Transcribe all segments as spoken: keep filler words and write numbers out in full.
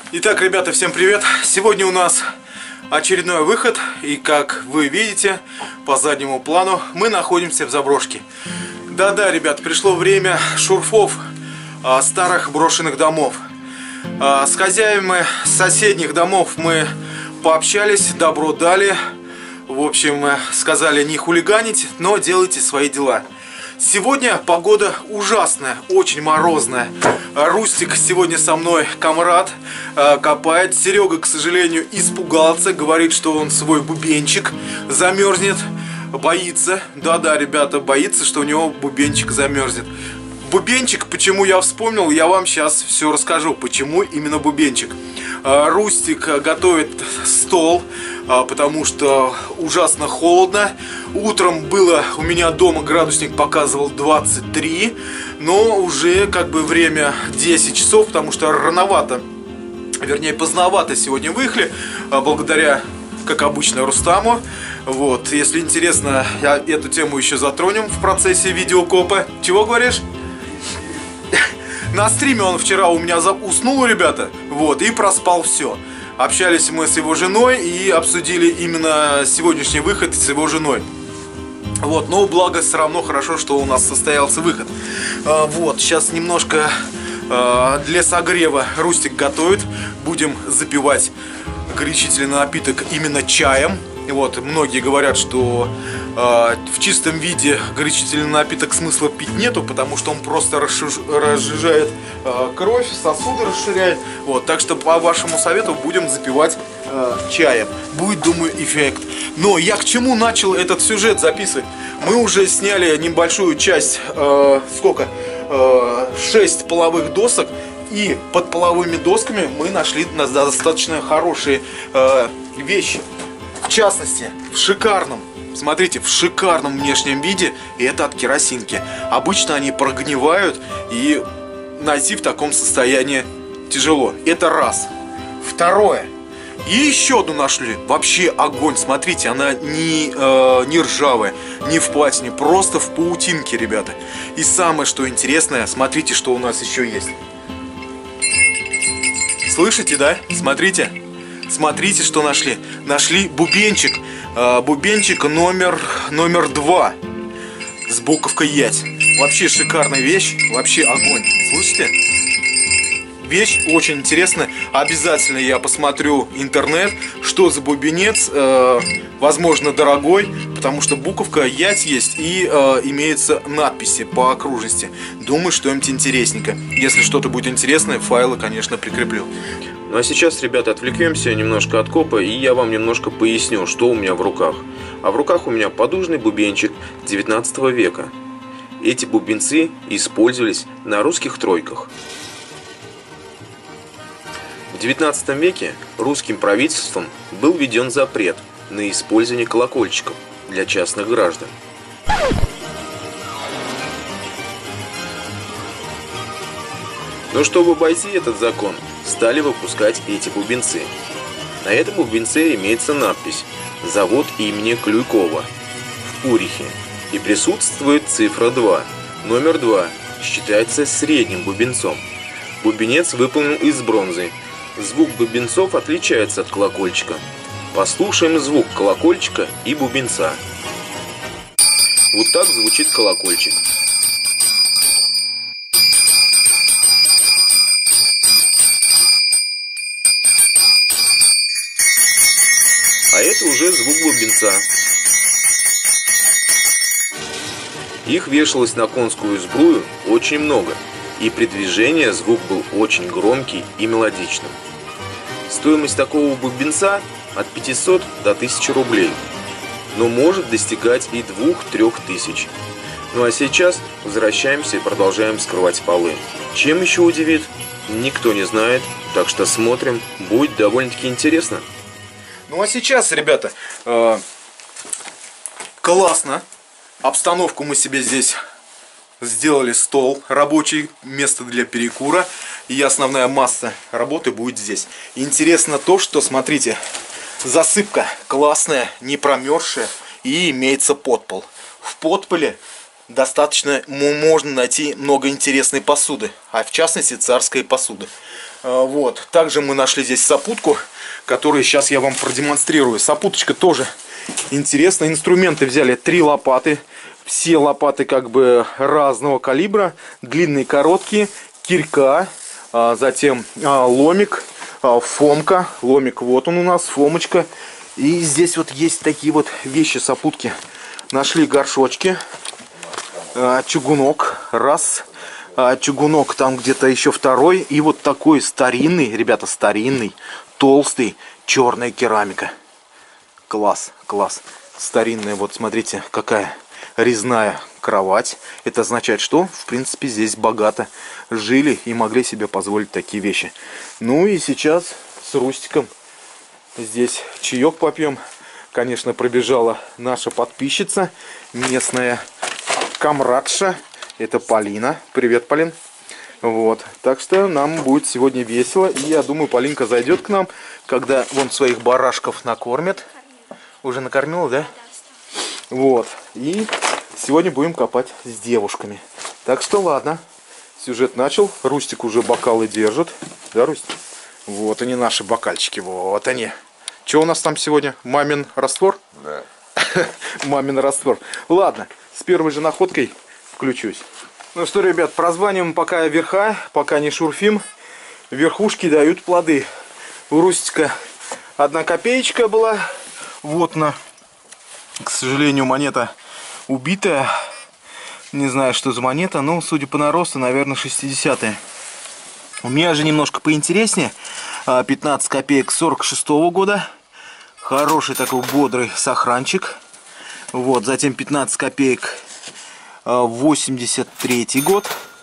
Итак, ребята, всем привет! Сегодня у нас очередной выход, и как вы видите по заднему плану, мы находимся в заброшке. Да-да, ребят, пришло время шурфов а, старых брошенных домов. а, С хозяевами соседних домов мы пообщались, добро дали. В общем, сказали не хулиганить, но делайте свои дела. Сегодня погода ужасная, очень морозная. Рустик сегодня со мной, комрад, копает. Серега, к сожалению, испугался, говорит, что он свой бубенчик замерзнет, боится. Да-да, ребята, боится, что у него бубенчик замерзнет. Бубенчик, почему я вспомнил, я вам сейчас все расскажу, почему именно бубенчик. Рустик готовит стол, потому что ужасно холодно. Утром было у меня дома, градусник показывал двадцать три, но уже как бы время десять часов, потому что рановато, вернее поздновато сегодня выехали, благодаря, как обычно, Рустаму. Вот, если интересно, я эту тему еще затронем в процессе видеокопа. Чего говоришь? На стриме он вчера у меня уснул, ребята, вот, и проспал все. Общались мы с его женой и обсудили именно сегодняшний выход с его женой. Вот, но благо все равно хорошо, что у нас состоялся выход. а, Вот, сейчас немножко а, для согрева Рустик готовит. Будем запивать горячительный напиток именно чаем. Вот, многие говорят, что э, в чистом виде горячительный напиток смысла пить нету, потому что он просто разжижает э, кровь, сосуды расширяет. Вот, так что по вашему совету будем запивать э, чаем. Будет, думаю, эффект. Но я к чему начал этот сюжет записывать? Мы уже сняли небольшую часть, э, сколько? Э, шесть половых досок. И под половыми досками мы нашли достаточно хорошие э, вещи. В частности, в шикарном, смотрите, в шикарном внешнем виде, и это от керосинки. Обычно они прогнивают, и найти в таком состоянии тяжело. Это раз. Второе. И еще одну нашли. Вообще огонь. Смотрите, она не, э, не ржавая, не в платине, просто в паутинке, ребята. И самое, что интересное, смотрите, что у нас еще есть. Слышите, да? Смотрите. Смотрите, что нашли. Нашли бубенчик. Э, бубенчик номер, номер два. С буковкой Ять. Вообще шикарная вещь. Вообще огонь. Слышите? Вещь очень интересная. Обязательно я посмотрю интернет, что за бубенец. Э, возможно, дорогой, потому что буковка Ять есть и э, имеются надписи по окружности. Думаю, что-нибудь интересненько. Если что-то будет интересное, файлы, конечно, прикреплю. Ну а сейчас, ребята, отвлекемся немножко от копа, и я вам немножко поясню, что у меня в руках. А в руках у меня подушный бубенчик девятнадцатого века. Эти бубенцы использовались на русских тройках. В девятнадцатом веке русским правительством был введен запрет на использование колокольчиков для частных граждан. Но чтобы обойти этот закон, стали выпускать эти бубенцы. На этом бубенце имеется надпись «Завод имени Клюйкова» в Пурихе, и присутствует цифра два. Номер два считается средним бубенцом. Бубенец выполнен из бронзы. Звук бубенцов отличается от колокольчика. Послушаем звук колокольчика и бубенца. Вот так звучит колокольчик. А это уже звук бубенца. Их вешалось на конскую сбрую очень много, и при движении звук был очень громкий и мелодичным. Стоимость такого бубенца от пятисот до тысячи рублей, но может достигать и двух-трех тысяч. Ну а сейчас возвращаемся и продолжаем вскрывать полы. Чем еще удивит, никто не знает, так что смотрим, будет довольно-таки интересно. Ну а сейчас, ребята, э, классно. Обстановку мы себе здесь сделали, стол рабочий, место для перекура. И основная масса работы будет здесь. Интересно то, что, смотрите, засыпка классная, не промерзшая, и имеется подпол. В подполе достаточно можно найти много интересной посуды, а в частности царской посуды. Вот. Также мы нашли здесь сопутку, которую сейчас я вам продемонстрирую. Сопуточка тоже интересная. Инструменты взяли три лопаты. Все лопаты как бы разного калибра. Длинные, короткие. Кирка. Затем ломик. Фомка. Ломик вот он у нас. Фомочка. И здесь вот есть такие вот вещи, сопутки. Нашли горшочки. Чугунок. Раз. Чугунок там где-то еще второй. И вот такой старинный, ребята, старинный, толстый, черная керамика. Класс, класс. Старинная, вот смотрите, какая резная кровать. Это означает, что, в принципе, здесь богато жили и могли себе позволить такие вещи. Ну и сейчас с Рустиком здесь чаек попьем. Конечно, пробежала наша подписчица, местная комрадша. Это Полина. Привет, Полин. Вот. Так что нам будет сегодня весело. И я думаю, Полинка зайдет к нам, когда вон своих барашков накормят. Уже накормила, да? Вот. И сегодня будем копать с девушками. Так что ладно. Сюжет начал. Рустик уже бокалы держит. Да, Рустик? Вот они, наши бокальчики. Вот они. Что у нас там сегодня? Мамин раствор? Да. Мамин раствор. Ладно. С первой же находкой включусь. Ну что, ребят, прозваниваем пока верха, пока не шурфим. Верхушки дают плоды. У Рустика одна копеечка была. Вот она. К сожалению, монета убитая. Не знаю, что за монета, но, судя по наросту, наверное, шестидесятые. У меня же немножко поинтереснее. пятнадцать копеек сорок шестого года. Хороший такой бодрый сохранчик. Вот, затем пятнадцать копеек восемьдесят третий год,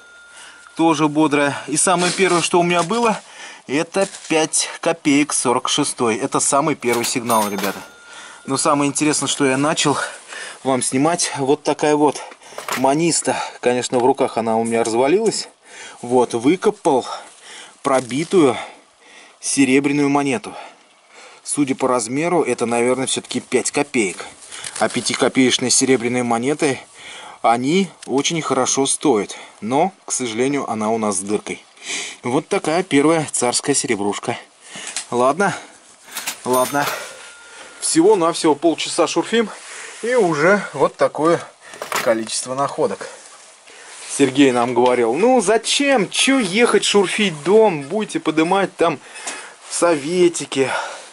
тоже бодрая. И самое первое, что у меня было, это пять копеек сорок шестой. Это самый первый сигнал, ребята. Но самое интересное, что я начал вам снимать, вот такая вот маниста. Конечно, в руках она у меня развалилась. Вот, выкопал пробитую серебряную монету. Судя по размеру, это, наверное, все-таки пять копеек. А пятикопеечные серебряные монеты, они очень хорошо стоят, но, к сожалению, она у нас с дыркой. Вот такая первая царская серебрушка. Ладно, ладно. Всего-навсего полчаса шурфим, и уже вот такое количество находок. Сергей нам говорил, ну зачем, че ехать шурфить дом, будете поднимать там советики,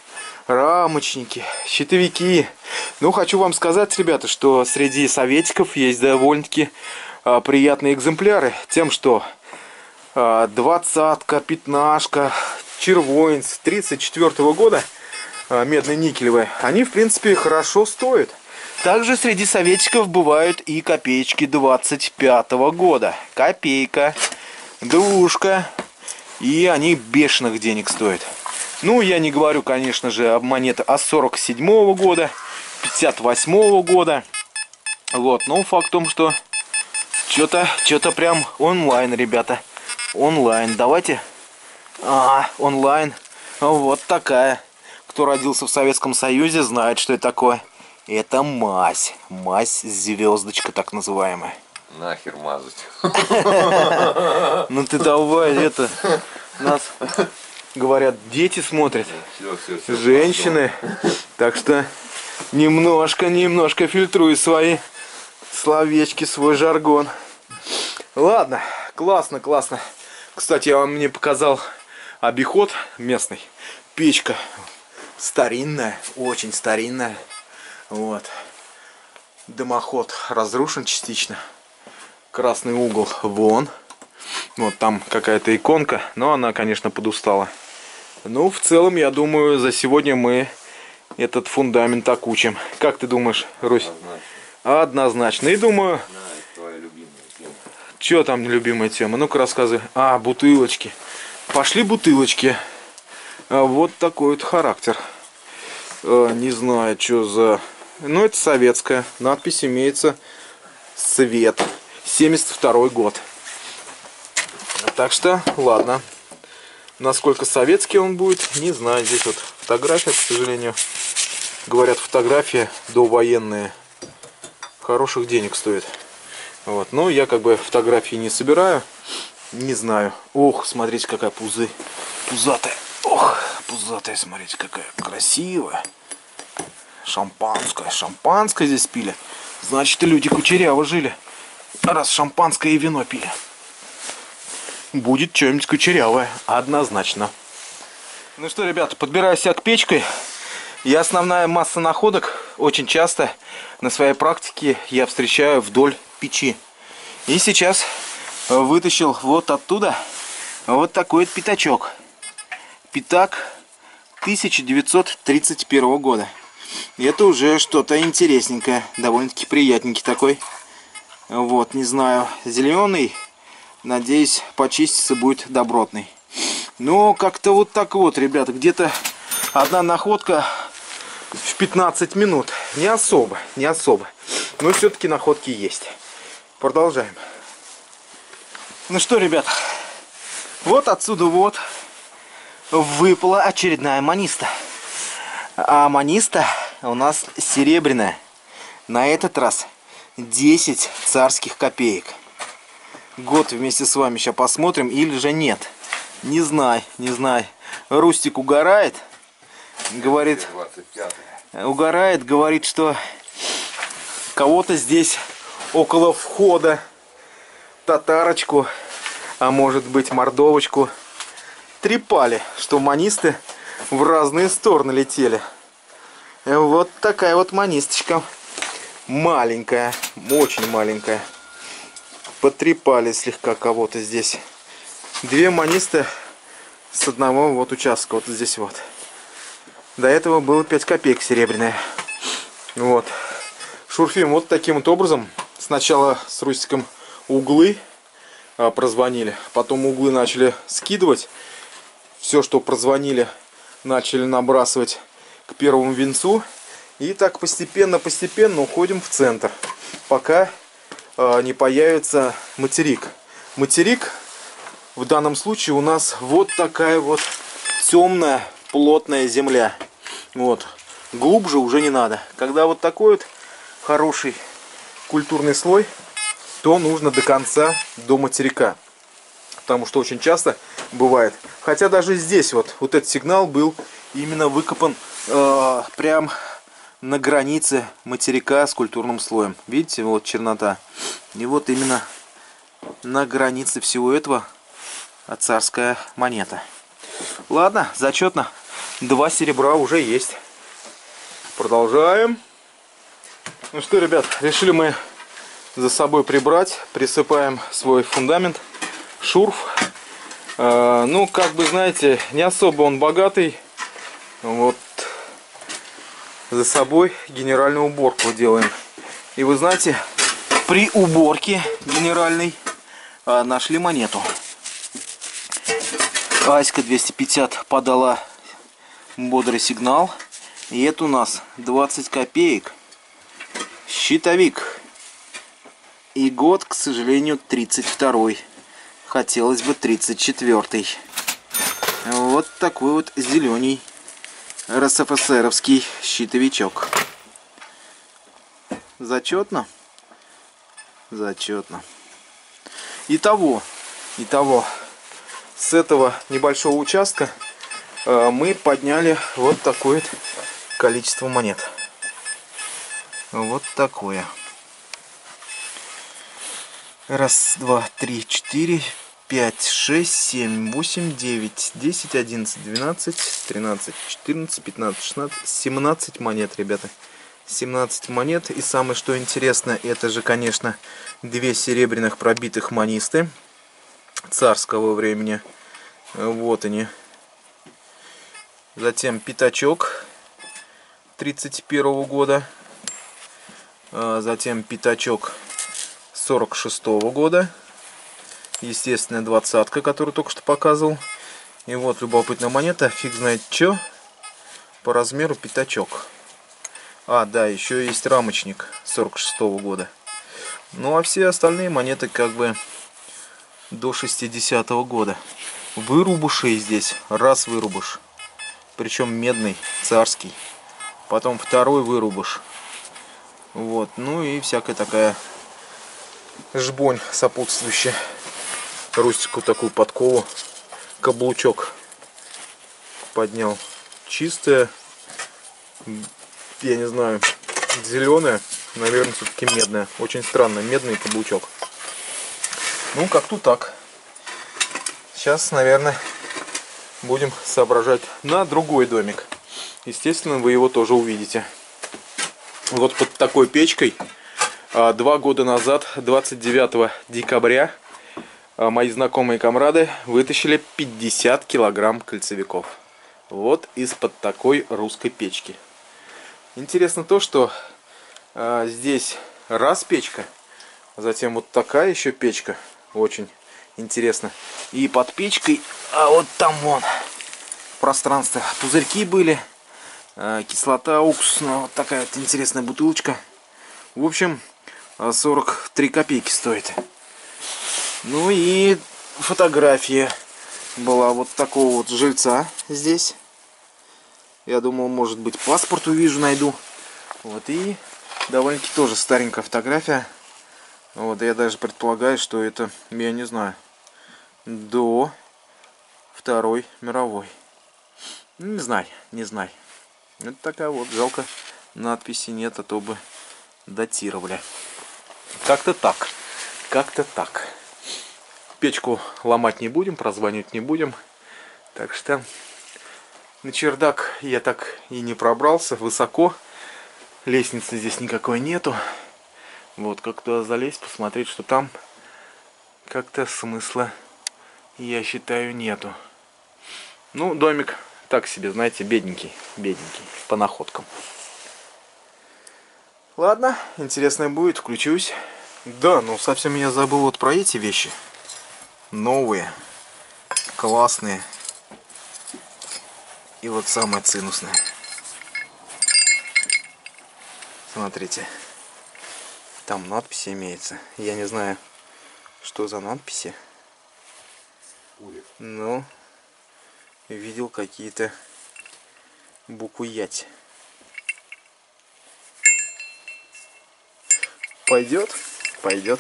рамочники, щитовики. Ну, хочу вам сказать, ребята, что среди советиков есть довольно-таки а, приятные экземпляры. Тем, что а, двадцатка, пятнашка, червонец тридцать четвёртого года, а, медно-никелевые, они, в принципе, хорошо стоят. Также среди советиков бывают и копеечки двадцать пятого года. Копейка, двушка, и они бешеных денег стоят. Ну, я не говорю, конечно же, об монетах а сорок седьмого года, пятьдесят восьмого года. Вот, но факт в том, что что-то что-то прям онлайн, ребята. Онлайн. Давайте. А, онлайн. Вот такая. Кто родился в Советском Союзе, знает, что это такое. Это мазь. Мазь звездочка, так называемая. Нахер мазать. Ну ты давай, это... Нас... Говорят, дети смотрят, все, все, все, женщины. Пошел. Так что немножко, немножко фильтрую свои словечки, свой жаргон. Ладно, классно, классно. Кстати, я вам не показал обиход местный. Печка старинная, очень старинная. Вот. Дымоход разрушен частично. Красный угол вон. Вот там какая-то иконка, но она, конечно, подустала. Ну, в целом, я думаю, за сегодня мы этот фундамент окучим. Как ты думаешь, Русь? Однозначно. Однозначно. И думаю... Да, это твоя любимая тема. Что там любимая тема? Ну-ка рассказывай. А, бутылочки. Пошли бутылочки. А, вот такой вот характер. А, не знаю, что за... Ну, это советская. Надпись имеется «Свет». семьдесят второй год. Так что, ладно. Насколько советский он будет, не знаю. Здесь вот фотография, к сожалению. Говорят, фотография довоенная хороших денег стоит. Вот. Но я как бы фотографии не собираю. Не знаю. Ох, смотрите, какая пузы. Пузатая. Ох, пузатая, смотрите, какая красивая. Шампанское. Шампанское здесь пили. Значит, и люди кучеряво жили. Раз шампанское и вино пили. Будет что-нибудь кучерявое. Однозначно. Ну что, ребята, подбираю себя к печке. И основная масса находок очень часто на своей практике я встречаю вдоль печи. И сейчас вытащил вот оттуда вот такой вот пятачок. Пятак тысяча девятьсот тридцать первого года. И это уже что-то интересненькое, довольно-таки приятненький такой. Вот, не знаю, зеленый. Надеюсь, почиститься будет добротный. Но как-то вот так вот, ребята, где-то одна находка в пятнадцать минут. Не особо, не особо. Но все-таки находки есть. Продолжаем. Ну что, ребят, вот отсюда вот выпала очередная маниста. А маниста у нас серебряная. На этот раз десять царских копеек. Год вместе с вами сейчас посмотрим, или же нет. Не знаю, не знаю. Рустик угорает. Говорит, угорает, говорит, что кого-то здесь около входа татарочку, а может быть мордовочку, трепали, что манисты в разные стороны летели. Вот такая вот манисточка. Маленькая, очень маленькая. Потрепали слегка кого-то здесь. Две манисты с одного вот участка, вот здесь вот. До этого было пять копеек серебряная. Вот. Шурфим вот таким вот образом. Сначала с Рустиком углы а, прозвонили. Потом углы начали скидывать. Все, что прозвонили, начали набрасывать к первому венцу. И так постепенно-постепенно уходим в центр. Пока а, не появится материк. Материк в данном случае у нас вот такая вот темная, плотная земля. Вот. Глубже уже не надо. Когда вот такой вот хороший культурный слой, то нужно до конца, до материка. Потому что очень часто бывает. Хотя даже здесь вот, вот этот сигнал был именно выкопан э, прям на границе материка с культурным слоем. Видите, вот чернота. И вот именно на границе всего этого царская монета. Ладно, зачетно. Два серебра уже есть. Продолжаем. Ну что, ребят, решили мы за собой прибрать. Присыпаем свой фундамент. Шурф. Э, ну, как бы, знаете, не особо он богатый. Вот. За собой генеральную уборку делаем. И вы знаете, при уборке генеральной э, нашли монету. Аська двести пятьдесят подала бодрый сигнал. И это у нас двадцать копеек. Щитовик. И год, к сожалению, тридцать второй. Хотелось бы тридцать четвёртый. Вот такой вот зеленый РСФСРовский щитовичок. Зачетно? Зачетно. Итого, итого. С этого небольшого участка э, мы подняли вот такое вот количество монет. Вот такое. Раз, два, три, четыре, пять, шесть, семь, восемь, девять, десять, одиннадцать, двенадцать, тринадцать, четырнадцать, пятнадцать, шестнадцать, семнадцать монет, ребята. семнадцать монет. И самое что интересно, это же, конечно, две серебряных пробитых манисты царского времени. Вот они. Затем пятачок тридцать первого года. Затем пятачок сорок шестого года. Естественно, двадцатка, которую только что показывал. И вот любопытная монета. Фиг знает что. По размеру пятачок. А, да, еще есть рамочник сорок шестого года. Ну, а все остальные монеты как бы до шестидесятого года. Вырубышей здесь. Раз вырубыш. Причем медный, царский. Потом второй вырубыш. Вот. Ну и всякая такая жбонь сопутствующая. Рустику такую подкову. Каблучок поднял. Чистая. Я не знаю. Зеленая. Наверное, все-таки медная. Очень странно. Медный каблучок. Ну, как-то так. Сейчас, наверное, будем соображать на другой домик. Естественно, вы его тоже увидите. Вот под такой печкой два года назад, двадцать девятого декабря, мои знакомые комрады вытащили пятьдесят килограмм кольцевиков. Вот из-под такой русской печки. Интересно то, что а, здесь раз печка, затем вот такая еще печка. Очень интересно. И под печкой, а вот там вон пространство, пузырьки были. Кислота уксусная, вот такая вот интересная бутылочка. В общем, сорок три копейки стоит. Ну и фотография была вот такого вот жильца здесь. Я думал, может быть, паспорт увижу, найду. Вот, и довольно-таки тоже старенькая фотография. Вот, я даже предполагаю, что это, я не знаю, до Второй мировой. Не знаю, не знаю. Это такая вот, жалко, надписи нет, а то бы датировали. Как-то так. Как-то так. Печку ломать не будем, прозванивать не будем. Так что на чердак я так и не пробрался. Высоко. Лестницы здесь никакой нету. Вот, как-то залезть, посмотреть, что там. Как-то смысла, я считаю, нету. Ну, домик так себе, знаете, бедненький, бедненький, по находкам. Ладно, интересно будет, включусь. Да, ну совсем я забыл вот про эти вещи. Новые, классные. И вот самое цинусное. Смотрите, там надписи имеется. Я не знаю, что за надписи. Но видел какие-то буквы ять. Пойдет? Пойдет.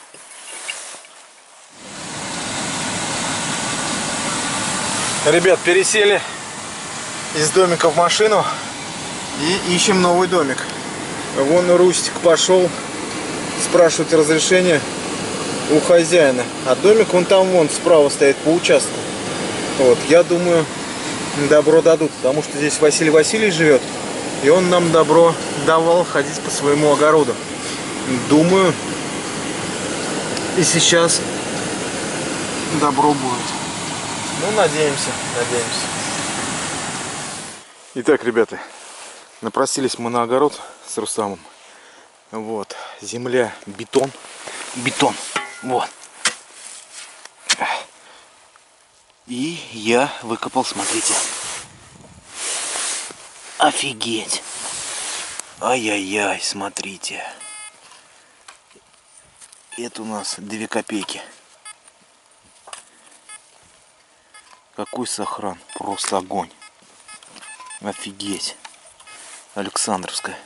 Ребят, пересели из домика в машину и ищем новый домик. Вон Рустик пошел спрашивать разрешение у хозяина. А домик вон там вон справа стоит по участку. Вот, я думаю, добро дадут, потому что здесь Василий Васильевич живет, и он нам добро давал ходить по своему огороду. Думаю, и сейчас добро будет. Ну, надеемся, надеемся. Итак, ребята, напросились мы на огород с Рустамом. Вот, земля, бетон, бетон, вот. И я выкопал, смотрите. Офигеть. Ай-яй-яй, смотрите. Это у нас две копейки. Какой сохран. Просто огонь. Офигеть. Александровская.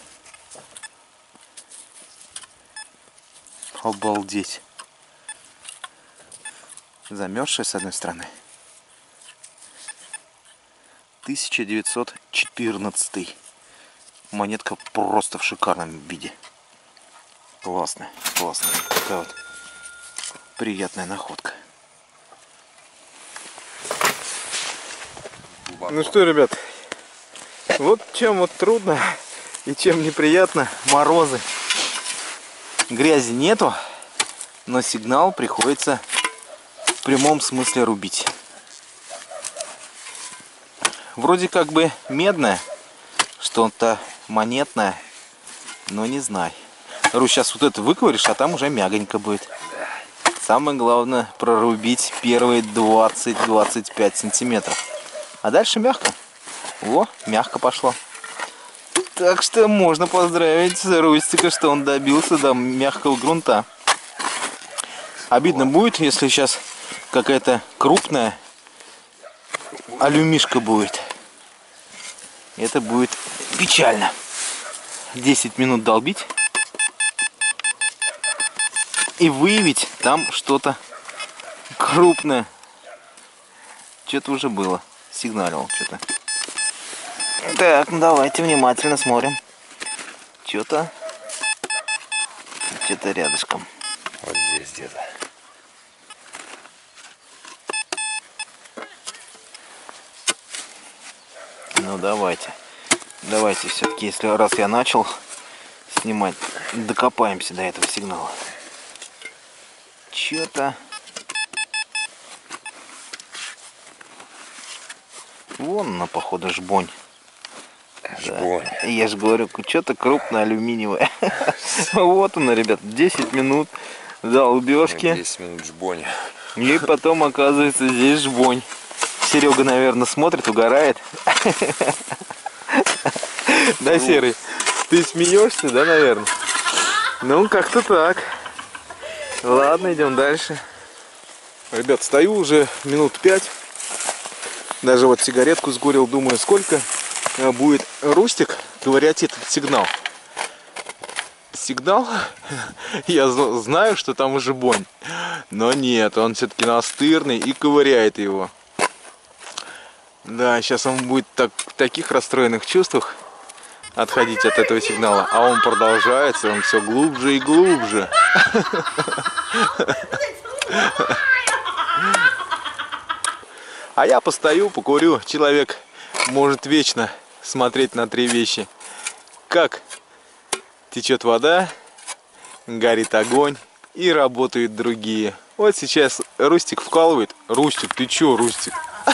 Обалдеть. Замерзшая с одной стороны. тысяча девятьсот четырнадцатый. Монетка просто в шикарном виде. Классная, классная. Такая вот приятная находка. Ну что, ребят, вот чем вот трудно и чем неприятно морозы. Грязи нету, но сигнал приходится в прямом смысле рубить. Вроде как бы медное, что-то монетное, но не знаю. Ру, сейчас вот это выковыришь, а там уже мягонько будет. Самое главное прорубить первые двадцать-двадцать пять сантиметров. А дальше мягко. О, мягко пошло. Так что можно поздравить Рустика, что он добился до мягкого грунта. Обидно будет, если сейчас какая-то крупная алюмишка будет. Это будет печально. десять минут долбить. и выявить там что-то крупное. Что-то уже было. Сигналил что-то. Так, ну давайте внимательно смотрим. Что-то... Что-то рядышком. Вот здесь где-то. Ну давайте. Давайте все-таки, если раз я начал снимать, докопаемся до этого сигнала. Что-то... Вон она, походу, жбонь. Жбонь. Да. Я же говорю, что-то крупное алюминиевое. Вот она, ребят, десять минут долбежки. десять минут жбони. И потом, оказывается, здесь жбонь. Серега, наверное, смотрит, угорает. Да, Серый? Ты смеешься, да, наверное? Ну, как-то так. Ладно, идем дальше. Ребят, стою уже минут пять. Даже вот сигаретку сгорел, думаю, сколько будет Рустик ковырять этот сигнал. Сигнал? Я знаю, что там уже бонь. Но нет, он все-таки настырный и ковыряет его. Да, сейчас он будет так, в таких расстроенных чувствах отходить от этого сигнала. А он продолжается, он все глубже и глубже. А я постою, покурю. Человек может вечно смотреть на три вещи. Как течет вода, горит огонь и работают другие. Вот сейчас Рустик вкалывает. Рустик, ты чё, Рустик?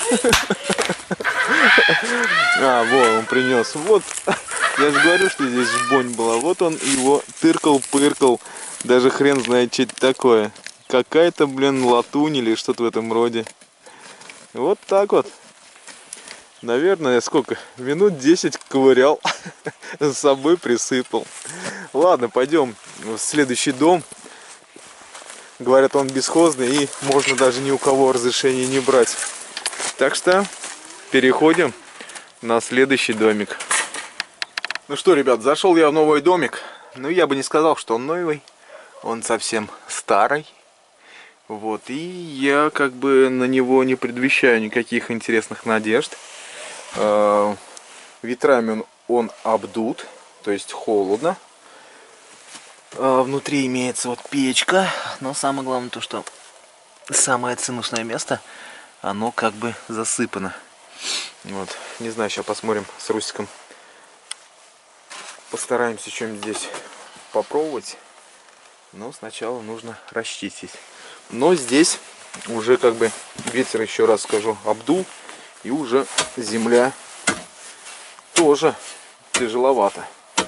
А, вот он принес. Вот, я же говорю, что здесь жбонь была. Вот он его тыркал-пыркал. Даже хрен знает, что это такое. Какая-то, блин, латунь или что-то в этом роде. Вот так вот. Наверное, сколько? Минут десять ковырял. С собой присыпал. Ладно, пойдем в следующий дом. Говорят, он бесхозный и можно даже ни у кого разрешения не брать. Так что переходим на следующий домик. Ну что, ребят, зашел я в новый домик. Ну, я бы не сказал, что он новый. Он совсем старый. Вот, и я как бы на него не предвещаю никаких интересных надежд. Э, ветрами он, он обдут, то есть холодно. Э, внутри имеется вот печка, но самое главное то, что самое ценностное место, оно как бы засыпано. Вот, не знаю, сейчас посмотрим с Рустиком. Постараемся что-нибудь здесь попробовать. Но сначала нужно расчистить. Но здесь уже как бы ветер, еще раз скажу, обдул. И уже земля тоже тяжеловато.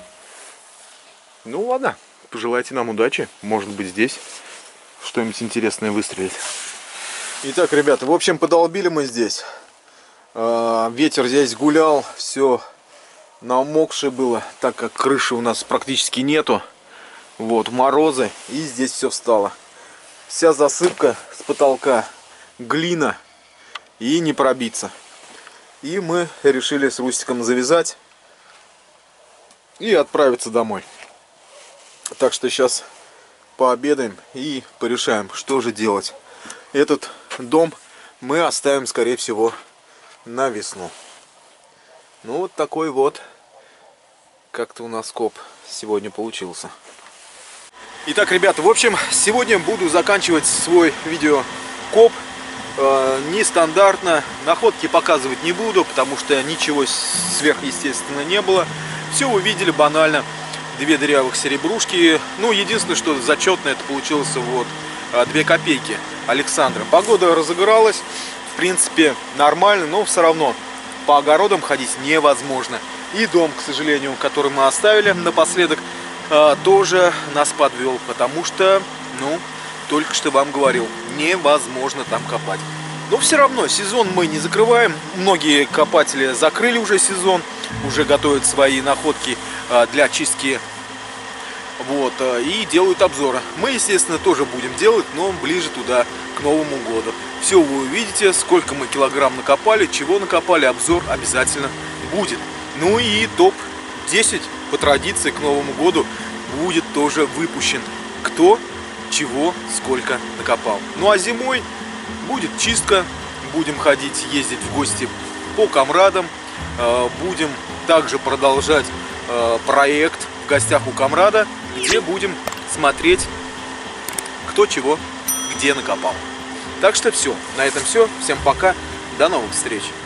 Ну ладно, пожелайте нам удачи. Может быть, здесь что-нибудь интересное выстрелит. Итак, ребята, в общем, подолбили мы здесь. Ветер здесь гулял, все намокшее было, так как крыши у нас практически нету. Вот, морозы, и здесь все встало. Вся засыпка с потолка, глина, и не пробиться. И мы решили с Рустиком завязать и отправиться домой. Так что сейчас пообедаем и порешаем, что же делать. Этот дом мы оставим, скорее всего, на весну. Ну вот такой вот как-то у нас коп сегодня получился. Итак, ребята, в общем, сегодня буду заканчивать свой видеокоп. Э, нестандартно. Находки показывать не буду, потому что ничего сверхъестественного не было. Все вы видели банально. Две дырявых серебрушки. Ну, единственное, что зачетно, это получилось вот две копейки Александра. Погода разыгралась. В принципе, нормально, но все равно по огородам ходить невозможно. И дом, к сожалению, который мы оставили напоследок, тоже нас подвел, потому что, ну, только что вам говорил, невозможно там копать. Но все равно сезон мы не закрываем. Многие копатели закрыли уже сезон, уже готовят свои находки для очистки, вот, и делают обзоры. Мы, естественно, тоже будем делать, но ближе туда, к Новому году. Все вы увидите, сколько мы килограмм накопали, чего накопали, обзор обязательно будет. Ну и топ десять по традиции к Новому году будет тоже выпущен. Кто? чего, сколько накопал. Ну а зимой будет чистка, будем ходить, ездить в гости по комрадам, будем также продолжать проект в гостях у комрада, где будем смотреть, кто чего где накопал. Так что все, на этом все. Всем пока, до новых встреч.